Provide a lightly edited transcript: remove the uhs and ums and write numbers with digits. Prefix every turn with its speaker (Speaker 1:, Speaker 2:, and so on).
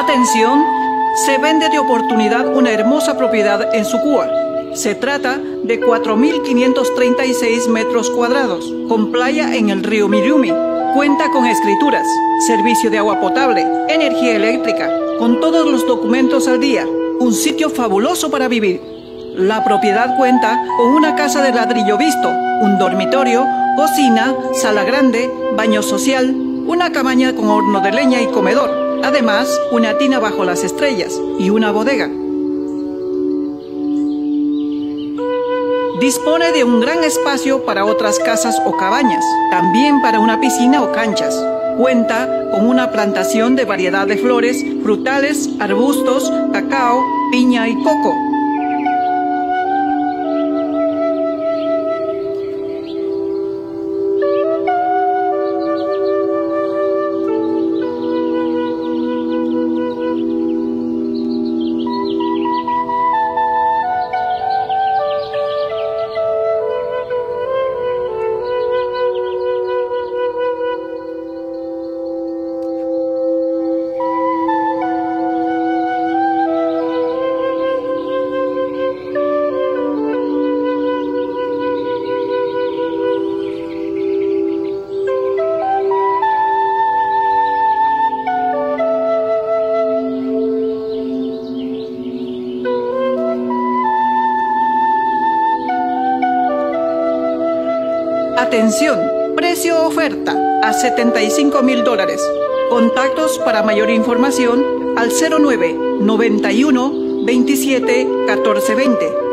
Speaker 1: Atención, se vende de oportunidad una hermosa propiedad en Sucúa. Se trata de 4.536 metros cuadrados, con playa en el río Miriumi. Cuenta con escrituras, servicio de agua potable, energía eléctrica, con todos los documentos al día. Un sitio fabuloso para vivir. La propiedad cuenta con una casa de ladrillo visto, un dormitorio, cocina, sala grande, baño social, una cabaña con horno de leña y comedor. Además, una tina bajo las estrellas y una bodega. Dispone de un gran espacio para otras casas o cabañas, también para una piscina o canchas. Cuenta con una plantación de variedad de flores, frutales, arbustos, cacao, piña y coco. Atención, precio oferta a $75.000. Contactos para mayor información al 09 91 27 14 20.